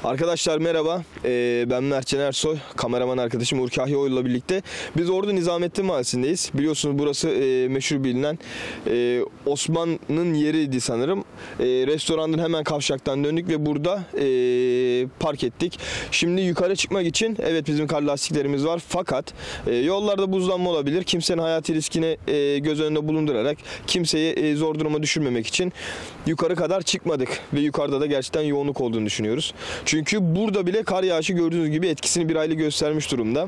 Arkadaşlar merhaba, ben Mertcan Ersoy, kameraman arkadaşım Uğur Kahyaoğlu'yla birlikte. Biz Ordu Nizamettin Mahallesi'ndeyiz. Biliyorsunuz burası meşhur bilinen Osman'ın yeriydi sanırım. Restoranın hemen kavşaktan döndük ve burada park ettik. Şimdi yukarı çıkmak için evet bizim kar lastiklerimiz var fakat yollarda buzlanma olabilir. Kimsenin hayati riskini göz önünde bulundurarak kimseyi zor duruma düşürmemek için yukarı kadar çıkmadık ve yukarıda da gerçekten yoğunluk olduğunu düşünüyoruz. Çünkü burada bile kar yağışı gördüğünüz gibi etkisini bir hayli göstermiş durumda.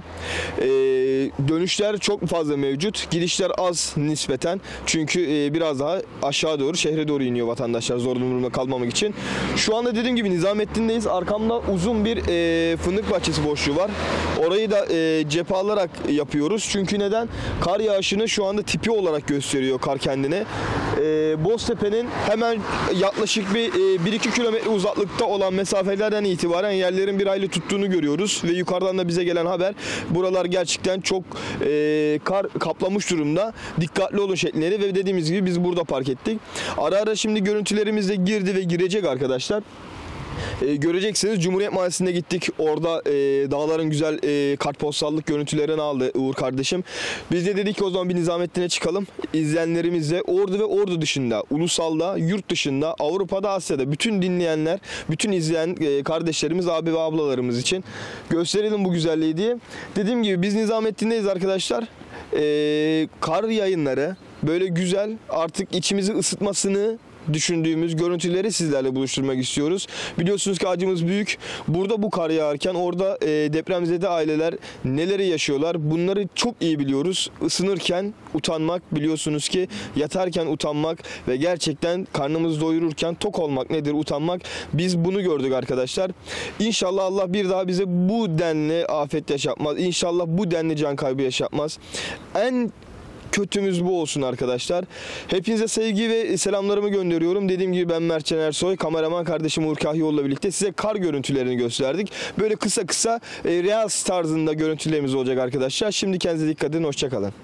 Dönüşler çok fazla mevcut. Gidişler az nispeten. Çünkü biraz daha aşağı doğru, şehre doğru iniyor vatandaşlar zor durumda kalmamak için. Şu anda dediğim gibi Nizamettin'deyiz. Arkamda uzun bir fındık bahçesi boşluğu var. Orayı da cephe alarak yapıyoruz. Çünkü neden? Kar yağışını şu anda tipi olarak gösteriyor kar kendine. Boztepe'nin hemen yaklaşık bir 1-2 kilometre uzaklıkta olan mesafelerden itibaren yerlerin bir hayli tuttuğunu görüyoruz ve yukarıdan da bize gelen haber buralar gerçekten çok kar kaplamış durumda. Dikkatli olun şeklinde ve dediğimiz gibi biz burada park ettik. Ara ara şimdi görüntülerimiz de girdi ve girecek arkadaşlar. Göreceksiniz Cumhuriyet Mahallesi'ne gittik. Orada dağların güzel kartpostallık görüntülerini aldı Uğur kardeşim. Biz de dedik ki o zaman bir Nizamettin'e çıkalım. İzleyenlerimizle Ordu ve Ordu dışında, ulusalda, yurt dışında, Avrupa'da, Asya'da bütün dinleyenler, bütün izleyen kardeşlerimiz, abi ve ablalarımız için gösterelim bu güzelliği diye. Dediğim gibi biz Nizamettin'deyiz arkadaşlar. Kar yayınları böyle güzel, artık içimizi ısıtmasını düşündüğümüz görüntüleri sizlerle buluşturmak istiyoruz. Biliyorsunuz ki acımız büyük. Burada bu kar yağarken orada depremzede aileler neleri yaşıyorlar bunları çok iyi biliyoruz. Isınırken utanmak, biliyorsunuz ki yatarken utanmak ve gerçekten karnımızı doyururken tok olmak nedir utanmak. Biz bunu gördük arkadaşlar. İnşallah Allah bir daha bize bu denli afet yaşatmaz. İnşallah bu denli can kaybı yaşatmaz. En kötümüz bu olsun arkadaşlar. Hepinize sevgi ve selamlarımı gönderiyorum. Dediğim gibi ben Mertcan Ersoy, kameraman kardeşim Uğur Kahyaoğlu'la birlikte size kar görüntülerini gösterdik. Böyle kısa kısa Reels tarzında görüntülerimiz olacak arkadaşlar. Şimdi kendinize dikkat edin. Hoşça kalın.